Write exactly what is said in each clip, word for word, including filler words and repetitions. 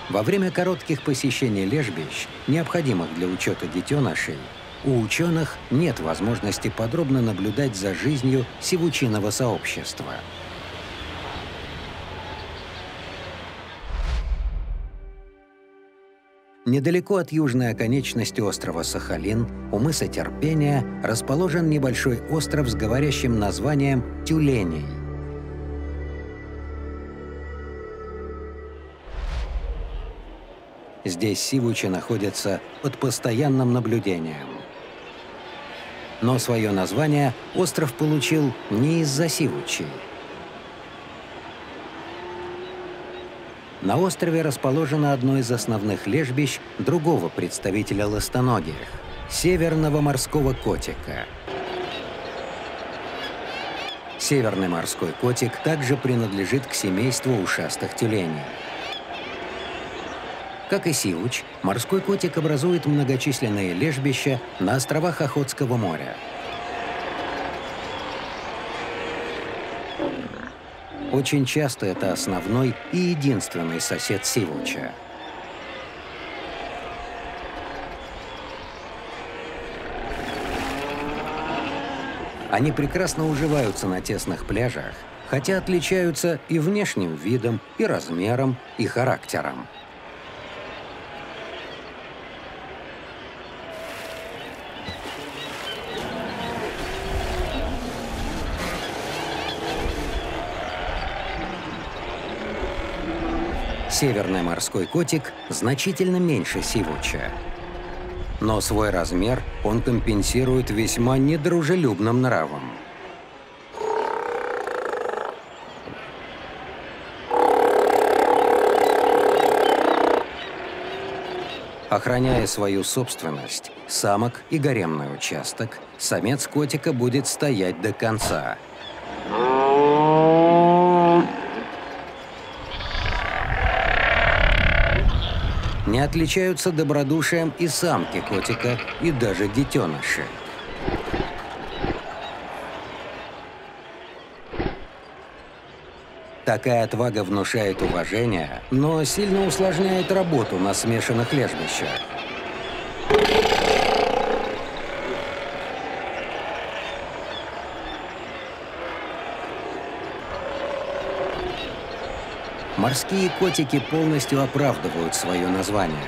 Во время коротких посещений лежбищ, необходимых для учета детенышей, у ученых нет возможности подробно наблюдать за жизнью сивучиного сообщества. Недалеко от южной оконечности острова Сахалин, у мыса Терпения, расположен небольшой остров с говорящим названием Тюленей. Здесь сивучи находятся под постоянным наблюдением. Но свое название остров получил не из-за сивучей. На острове расположено одно из основных лежбищ другого представителя ластоногих – северного морского котика. Северный морской котик также принадлежит к семейству ушастых тюленей. Как и сивуч, морской котик образует многочисленные лежбища на островах Охотского моря. Очень часто это основной и единственный сосед сивуча. Они прекрасно уживаются на тесных пляжах, хотя отличаются и внешним видом, и размером, и характером. Северный морской котик значительно меньше сивуча. Но свой размер он компенсирует весьма недружелюбным нравом. Охраняя свою собственность, самок и гаремный участок, самец котика будет стоять до конца. Не отличаются добродушием и самки котика, и даже детеныши. Такая отвага внушает уважение, но сильно усложняет работу на смешанных лежбищах. Морские котики полностью оправдывают свое название.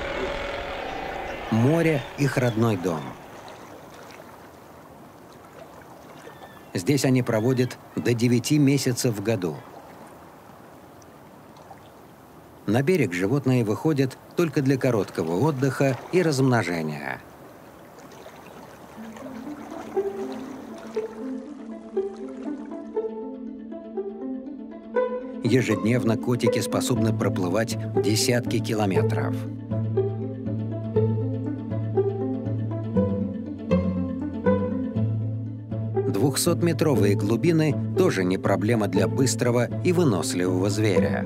Море – их родной дом. Здесь они проводят до девяти месяцев в году. На берег животные выходят только для короткого отдыха и размножения. Ежедневно котики способны проплывать десятки километров. Двухсотметровые глубины тоже не проблема для быстрого и выносливого зверя.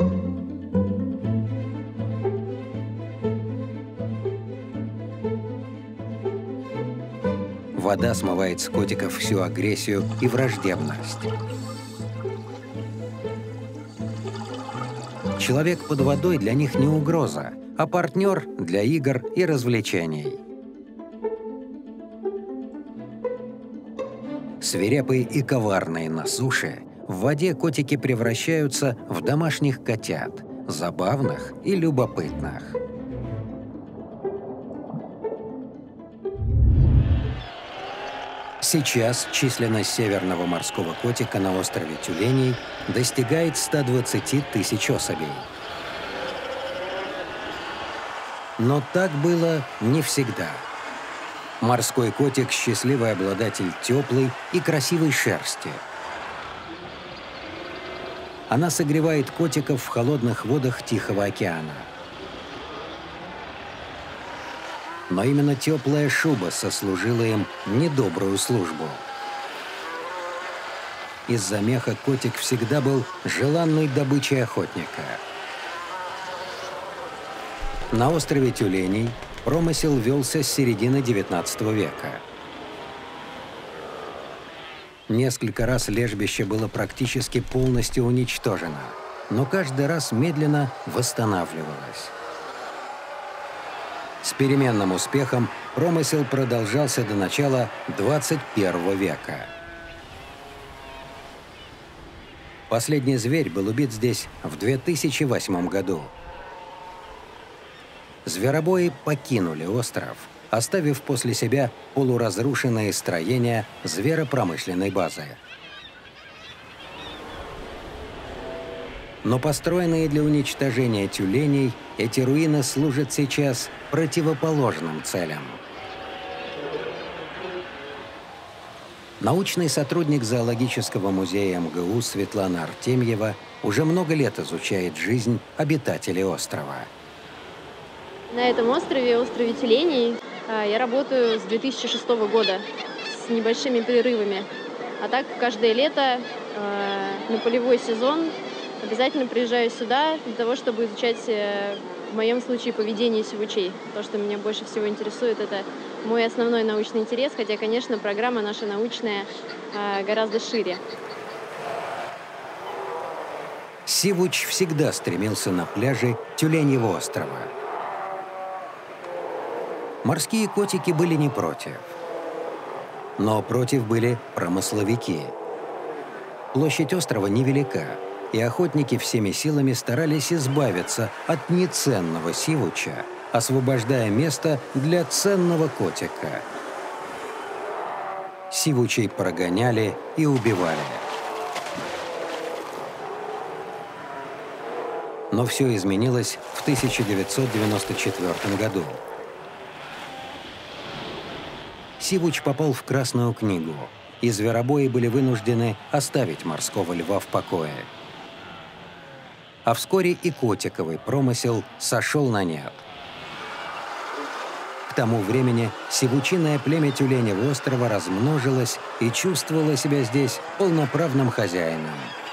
Вода смывает с котиков всю агрессию и враждебность. Человек под водой для них не угроза, а партнер для игр и развлечений. Свирепые и коварные на суше, в воде котики превращаются в домашних котят, забавных и любопытных. Сейчас численность северного морского котика на острове Тюленей достигает ста двадцати тысяч особей. Но так было не всегда. Морской котик – счастливый обладатель теплой и красивой шерсти. Она согревает котиков в холодных водах Тихого океана. Но именно теплая шуба сослужила им недобрую службу. Из-за меха котик всегда был желанной добычей охотника. На острове Тюленей промысел велся с середины девятнадцатого века. Несколько раз лежбище было практически полностью уничтожено. но каждый раз медленно восстанавливалась. С переменным успехом промысел продолжался до начала двадцать первого века. Последний зверь был убит здесь в две тысячи восьмом году. Зверобои покинули остров, оставив после себя полуразрушенные строения зверопромышленной базы. Но построенные для уничтожения тюленей, эти руины служат сейчас противоположным целям. Научный сотрудник зоологического музея эм гэ у Светлана Артемьева уже много лет изучает жизнь обитателей острова. На этом острове, острове Тюленей, я работаю с две тысячи шестого года, с небольшими перерывами. А так, каждое лето на полевой сезон обязательно приезжаю сюда для того, чтобы изучать, в моем случае, поведение сивучей. То, что меня больше всего интересует, это мой основной научный интерес, хотя, конечно, программа наша научная гораздо шире. Сивуч всегда стремился на пляжи Тюленьего острова. Морские котики были не против. Но против были промысловики. Площадь острова невелика, и охотники всеми силами старались избавиться от неценного сивуча, освобождая место для ценного котика. Сивучей прогоняли и убивали. Но все изменилось в тысяча девятьсот девяносто четвёртом году. Сивуч попал в Красную книгу, и зверобои были вынуждены оставить морского льва в покое. А вскоре и котиковый промысел сошел на нет. К тому времени сивучиное племя Тюленьего острова размножилось и чувствовало себя здесь полноправным хозяином.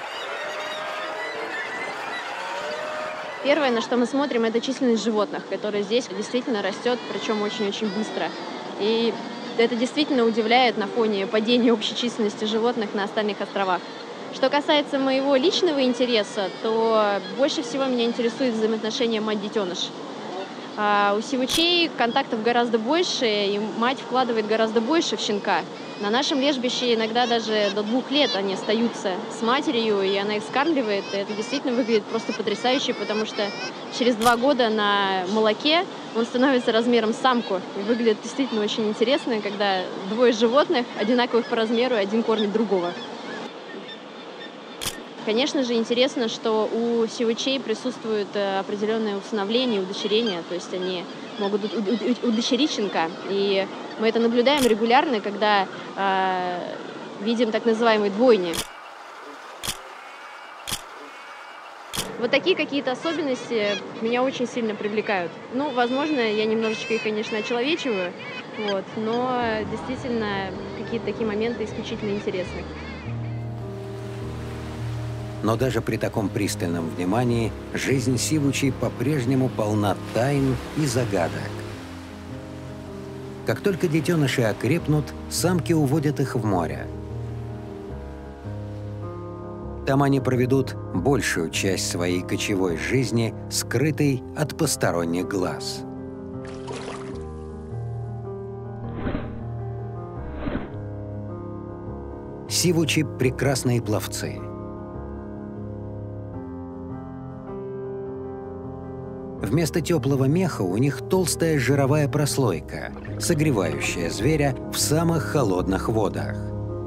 Первое, на что мы смотрим, это численность животных, которая здесь действительно растет, причем очень-очень быстро. И это действительно удивляет на фоне падения общей численности животных на остальных островах. Что касается моего личного интереса, то больше всего меня интересует взаимоотношения мать-детеныш. А у сивучей контактов гораздо больше, и мать вкладывает гораздо больше в щенка. На нашем лежбище иногда даже до двух лет они остаются с матерью, и она их скармливает. И это действительно выглядит просто потрясающе, потому что через два года на молоке он становится размером с самку. И выглядит действительно очень интересно, когда двое животных, одинаковых по размеру, один кормит другого. Конечно же, интересно, что у сивучей присутствует определенное усыновление, удочерение, то есть они могут удочерить щенка. И мы это наблюдаем регулярно, когда э, видим так называемые двойни. Вот такие какие-то особенности меня очень сильно привлекают. Ну, возможно, я немножечко их, конечно, очеловечиваю, вот, но действительно какие-то такие моменты исключительно интересны. Но даже при таком пристальном внимании жизнь сивучей по-прежнему полна тайн и загадок. Как только детеныши окрепнут, самки уводят их в море. Там они проведут большую часть своей кочевой жизни, скрытой от посторонних глаз. Сивучи – прекрасные пловцы. Вместо теплого меха у них толстая жировая прослойка, согревающая зверя в самых холодных водах.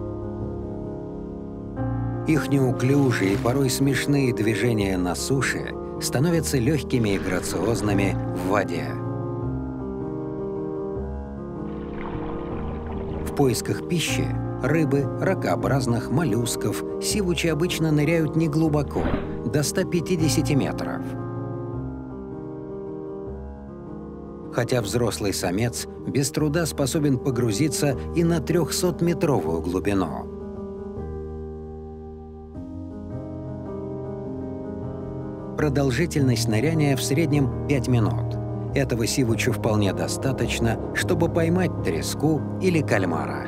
Их неуклюжие и порой смешные движения на суше становятся легкими и грациозными в воде. В поисках пищи – рыбы, ракообразных, моллюсков – сивучи обычно ныряют неглубоко, до ста пятидесяти метров. Хотя взрослый самец без труда способен погрузиться и на трехсотметровую глубину. Продолжительность ныряния в среднем пять минут. Этого сивучу вполне достаточно, чтобы поймать треску или кальмара.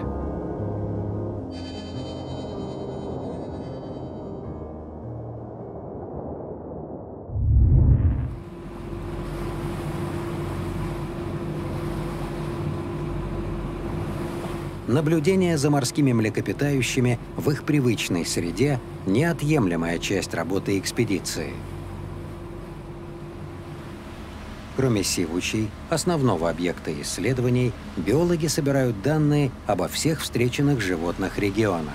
Наблюдение за морскими млекопитающими в их привычной среде – неотъемлемая часть работы экспедиции. Кроме сивучей, основного объекта исследований, биологи собирают данные обо всех встреченных животных региона.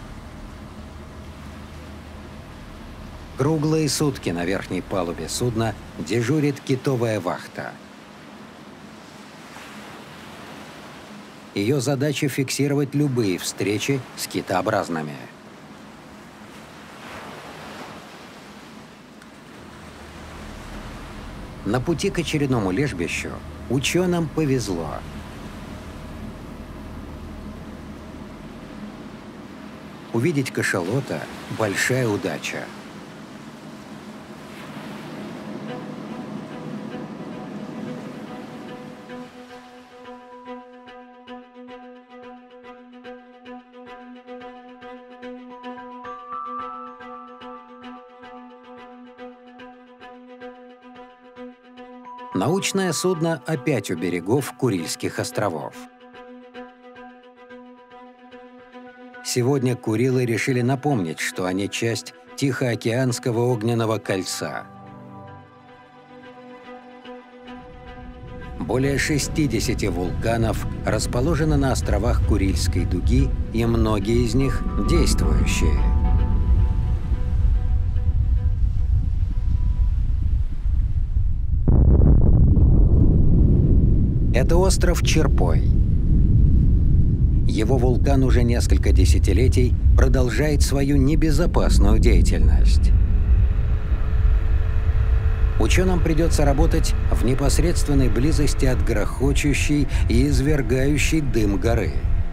Круглые сутки на верхней палубе судна дежурит китовая вахта. Ее задача — фиксировать любые встречи с китообразными. На пути к очередному лежбищу ученым повезло. Увидеть кашалота — большая удача. Научное судно опять у берегов Курильских островов. Сегодня Курилы решили напомнить, что они часть Тихоокеанского огненного кольца. Более шестидесяти вулканов расположены на островах Курильской дуги, и многие из них действующие. Это остров Черпой. Его вулкан уже несколько десятилетий продолжает свою небезопасную деятельность. Ученым придется работать в непосредственной близости от грохочущей и извергающей дым горы.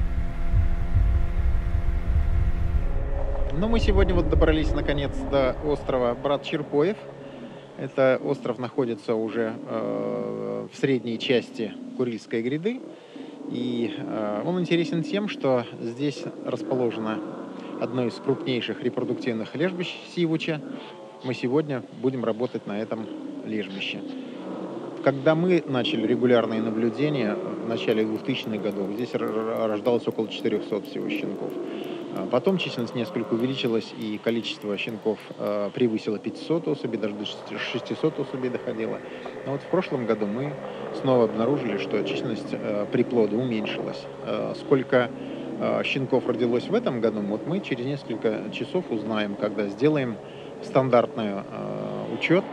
Ну, мы сегодня вот добрались наконец до острова Брат Черпоев. Это остров находится уже э, в средней части Курильской гряды. И э, он интересен тем, что здесь расположено одно из крупнейших репродуктивных лежбищ сивуча. Мы сегодня будем работать на этом лежбище. Когда мы начали регулярные наблюдения в начале двухтысячных годов, здесь рождалось около четырехсот всего щенков. Потом численность несколько увеличилась, и количество щенков э, превысило пятьсот особей, даже до шестисот особей доходило. Но вот в прошлом году мы снова обнаружили, что численность э, приплода уменьшилась. Э, сколько э, щенков родилось в этом году, вот мы через несколько часов узнаем, когда сделаем стандартный э, учет.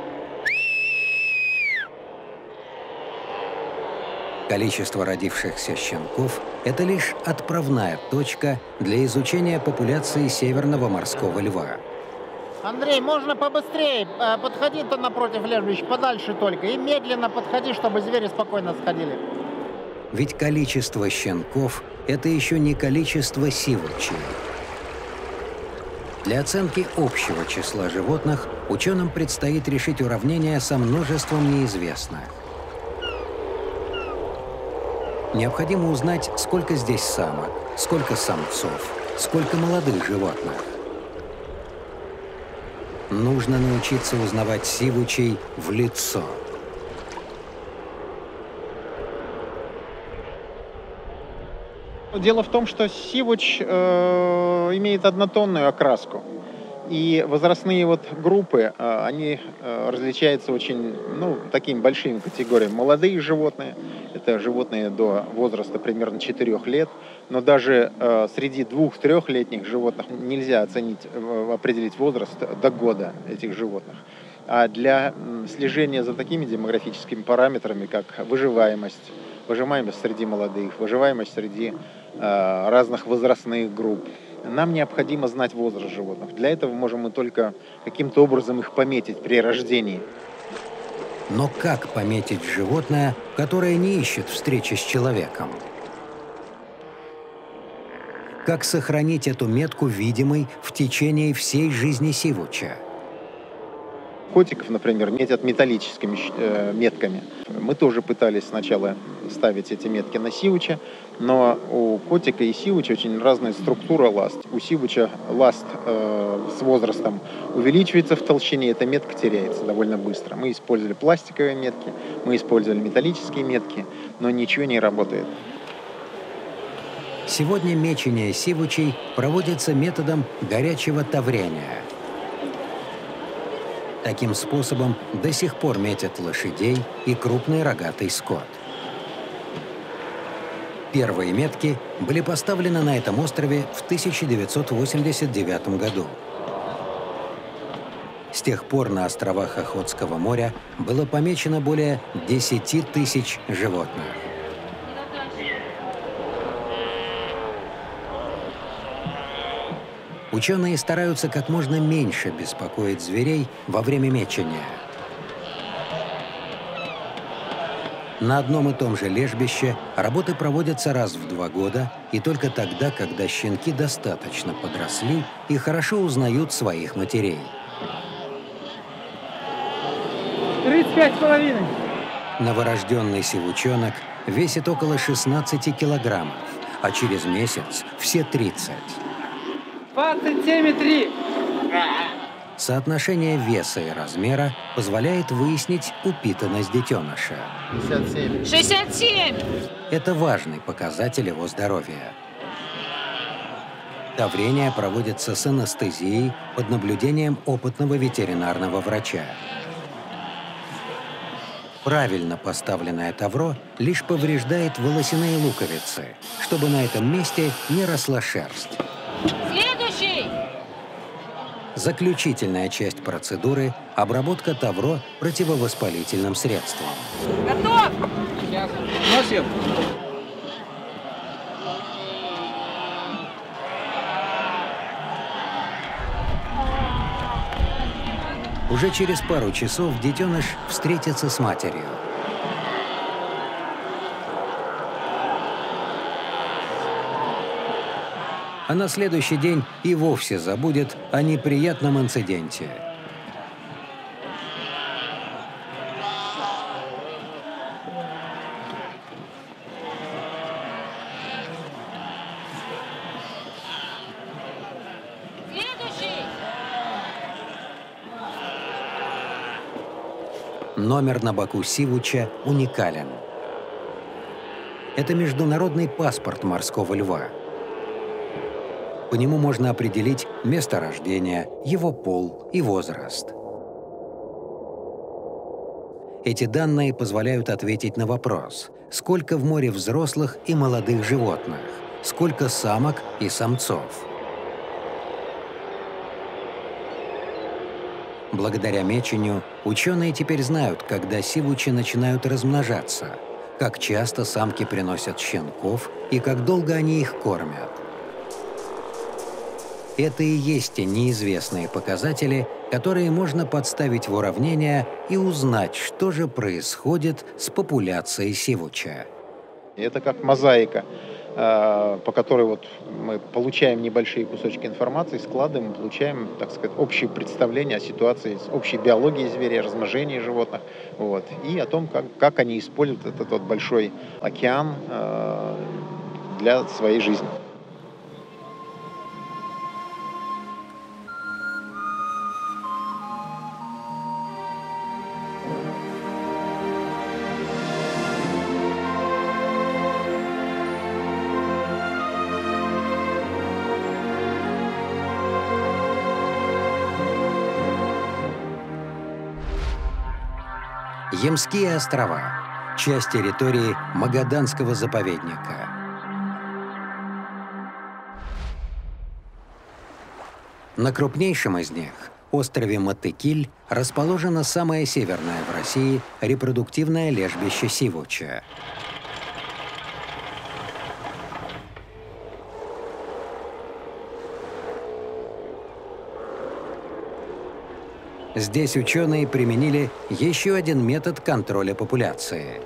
Количество родившихся щенков – это лишь отправная точка для изучения популяции северного морского льва. Андрей, можно побыстрее? Подходи-то напротив лежбища, подальше только. И медленно подходи, чтобы звери спокойно сходили. Ведь количество щенков – это еще не количество сивучей. Для оценки общего числа животных ученым предстоит решить уравнение со множеством неизвестных. Необходимо узнать, сколько здесь самок, сколько самцов, сколько молодых животных. Нужно научиться узнавать сивучей в лицо. Дело в том, что сивуч э, имеет однотонную окраску. И возрастные вот группы, э, они э, различаются очень, ну, такими большими категориями. Молодые животные, это животные до возраста примерно четырёх лет, но даже э, среди двух-трехлетних животных нельзя оценить, э, определить возраст до года этих животных. А для э, слежения за такими демографическими параметрами, как выживаемость, выживаемость среди молодых, выживаемость среди э, разных возрастных групп, нам необходимо знать возраст животных. Для этого можем мы только каким-то образом их пометить при рождении. Но как пометить животное, которое не ищет встречи с человеком? Как сохранить эту метку видимой в течение всей жизни сивуча? Котиков, например, метят металлическими э, метками. Мы тоже пытались сначала ставить эти метки на сивуча, но у котика и сивуча очень разная структура ласт. У сивуча ласт э, с возрастом увеличивается в толщине, эта метка теряется довольно быстро. Мы использовали пластиковые метки, мы использовали металлические метки, но ничего не работает. Сегодня мечение сивучей проводится методом горячего таврения. Таким способом до сих пор метят лошадей и крупный рогатый скот. Первые метки были поставлены на этом острове в тысяча девятьсот восемьдесят девятом году. С тех пор на островах Охотского моря было помечено более десяти тысяч животных. Ученые стараются как можно меньше беспокоить зверей во время мечения. На одном и том же лежбище работы проводятся раз в два года и только тогда, когда щенки достаточно подросли и хорошо узнают своих матерей. тридцать пять с половиной. Новорожденный сивучонок весит около шестнадцати килограммов, а через месяц все тридцать. двадцать семь и три. Соотношение веса и размера позволяет выяснить упитанность детеныша. шестьдесят семь. шестьдесят семь! Это важный показатель его здоровья. Таврение проводится с анестезией под наблюдением опытного ветеринарного врача. Правильно поставленное тавро лишь повреждает волосяные луковицы, чтобы на этом месте не росла шерсть. Следующий! Заключительная часть процедуры – обработка тавро противовоспалительным средством. Готов! Носим. Уже через пару часов детеныш встретится с матерью. А на следующий день и вовсе забудет о неприятном инциденте. Следующий! Номер на боку сивуча уникален. Это международный паспорт морского льва. По нему можно определить место рождения, его пол и возраст. Эти данные позволяют ответить на вопрос, сколько в море взрослых и молодых животных, сколько самок и самцов. Благодаря мечению ученые теперь знают, когда сивучи начинают размножаться, как часто самки приносят щенков и как долго они их кормят. Это и есть те неизвестные показатели, которые можно подставить в уравнение и узнать, что же происходит с популяцией сивуча. Это как мозаика, по которой вот мы получаем небольшие кусочки информации, складываем, получаем, так сказать, общее представление о ситуации, общей биологии зверя, размножении животных, вот, и о том, как, как они используют этот вот большой океан для своей жизни. Ямские острова – часть территории Магаданского заповедника. На крупнейшем из них, острове Матыкиль, расположено самое северное в России репродуктивное лежбище сивуча. Здесь ученые применили еще один метод контроля популяции.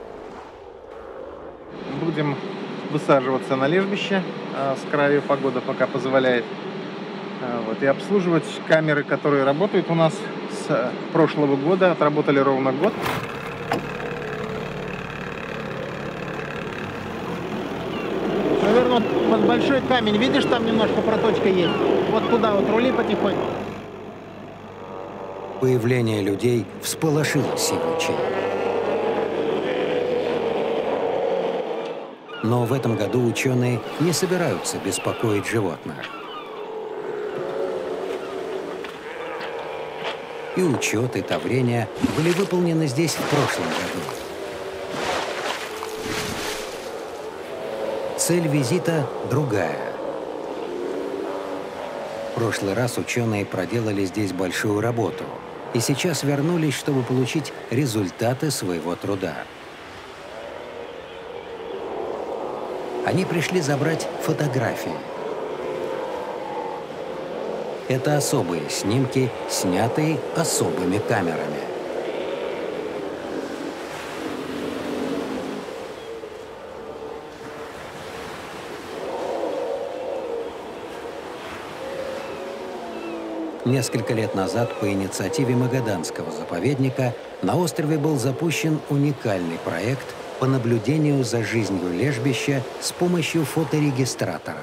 Будем высаживаться на лежбище а, с краю, погода пока позволяет. А, вот, и обслуживать камеры, которые работают у нас с прошлого года, отработали ровно год. Наверное, вот большой камень, видишь, там немножко проточка есть. Вот туда вот рули потихоньку. Появление людей всполошило сивучей. Но в этом году ученые не собираются беспокоить животных. И учет, и таврения были выполнены здесь в прошлом году. Цель визита другая. В прошлый раз ученые проделали здесь большую работу и сейчас вернулись, чтобы получить результаты своего труда. Они пришли забрать фотографии. Это особые снимки, снятые особыми камерами. Несколько лет назад по инициативе Магаданского заповедника на острове был запущен уникальный проект по наблюдению за жизнью лежбища с помощью фоторегистраторов.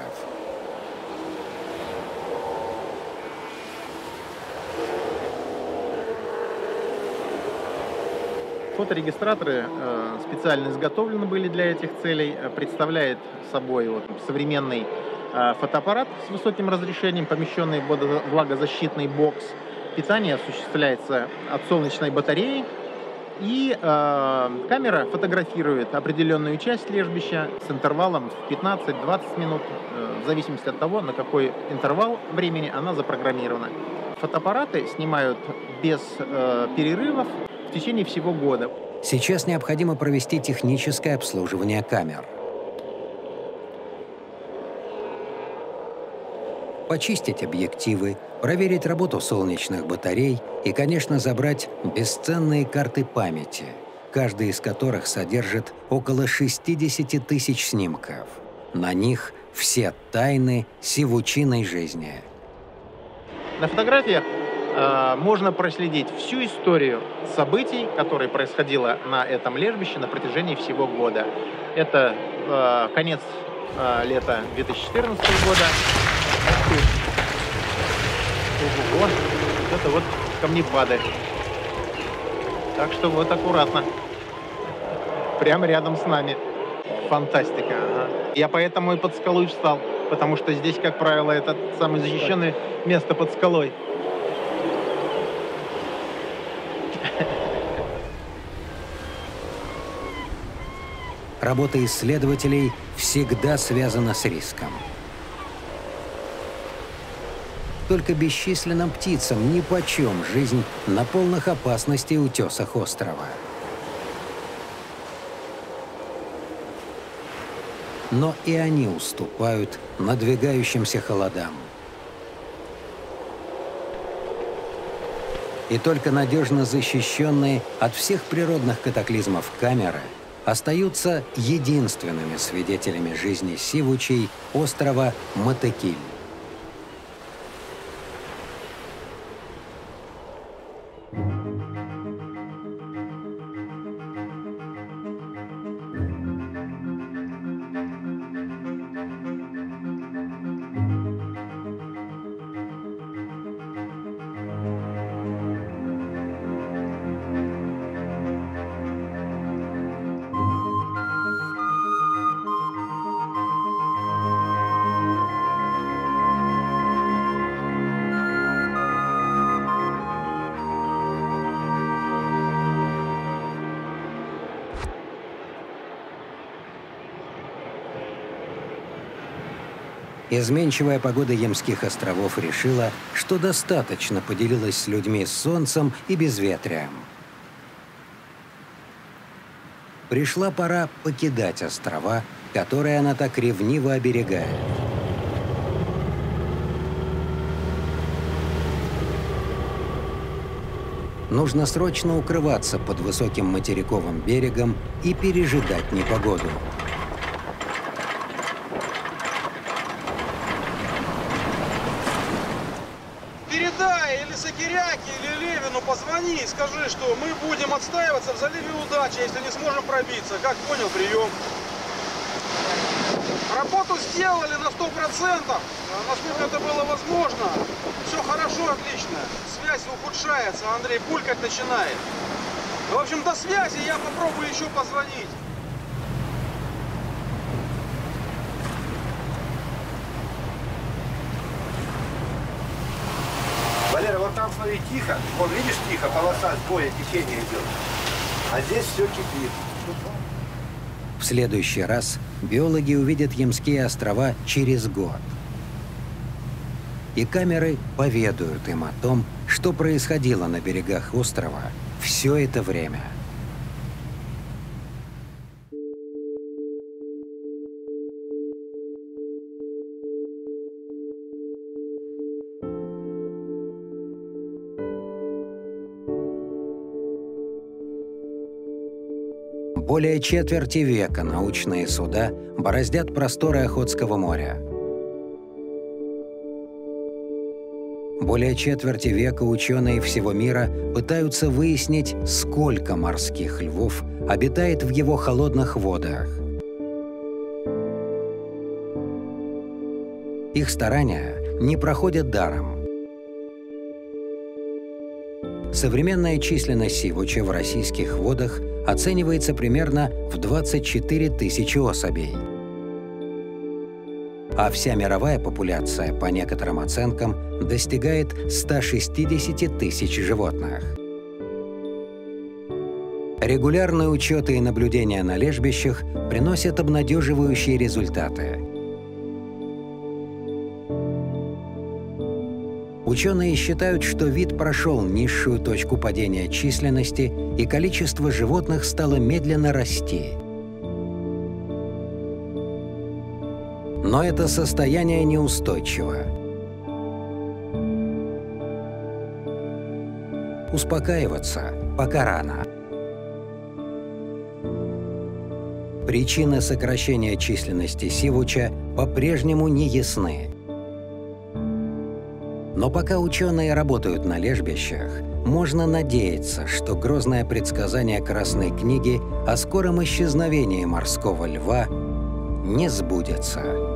Фоторегистраторы э, специально изготовлены были для этих целей. Представляет собой вот, современный э, фотоаппарат с высоким разрешением, помещенный в влагозащитный бокс. Питание осуществляется от солнечной батареи. И э, камера фотографирует определенную часть лежбища с интервалом в пятнадцать-двадцать минут, э, в зависимости от того, на какой интервал времени она запрограммирована. Фотоаппараты снимают без э, перерывов в течение всего года. Сейчас необходимо провести техническое обслуживание камер. Почистить объективы, проверить работу солнечных батарей и, конечно, забрать бесценные карты памяти, каждая из которых содержит около шестидесяти тысяч снимков. На них все тайны сивучиной жизни. На фотографиях э, можно проследить всю историю событий, которые происходило на этом лежбище на протяжении всего года. Это э, конец э, лета две тысячи четырнадцатого года. Ого, вот это вот камнепады. Так что вот аккуратно. Прямо рядом с нами. Фантастика. Ага. Я поэтому и под скалой встал. Потому что здесь, как правило, это самое защищенное место под скалой. Работа исследователей всегда связана с риском. Только бесчисленным птицам нипочем жизнь на полных опасностей утесах острова. Но и они уступают надвигающимся холодам. И только надежно защищенные от всех природных катаклизмов камеры остаются единственными свидетелями жизни сивучей острова Матекиль. Изменчивая погода Ямских островов решила, что достаточно поделилась с людьми солнцем и безветрием. Пришла пора покидать острова, которые она так ревниво оберегает. Нужно срочно укрываться под высоким материковым берегом и пережидать непогоду. Или Левину позвони и скажи, что мы будем отстаиваться в заливе Удачи, если не сможем пробиться. Как понял, прием. Работу сделали на сто процентов, насколько это было возможно. Все хорошо, отлично. Связь ухудшается, Андрей булькать начинает. В общем, до связи, я попробую еще позвонить. смотри, тихо. Вон, видишь, тихо, полоса сбоя, течение идет. А здесь все кипит. В следующий раз биологи увидят Ямские острова через год. И камеры поведают им о том, что происходило на берегах острова все это время. Более четверти века научные суда бороздят просторы Охотского моря. Более четверти века ученые всего мира пытаются выяснить, сколько морских львов обитает в его холодных водах. Их старания не проходят даром. Современная численность сивуча в российских водах оценивается примерно в двадцать четыре тысячи особей. А вся мировая популяция, по некоторым оценкам, достигает ста шестидесяти тысяч животных. Регулярные учеты и наблюдения на лежбищах приносят обнадеживающие результаты. Ученые считают, что вид прошел низшую точку падения численности, и количество животных стало медленно расти. Но это состояние неустойчиво. Успокаиваться пока рано. Причины сокращения численности сивуча по-прежнему не ясны. Но пока ученые работают на лежбищах, можно надеяться, что грозное предсказание Красной книги о скором исчезновении морского льва не сбудется.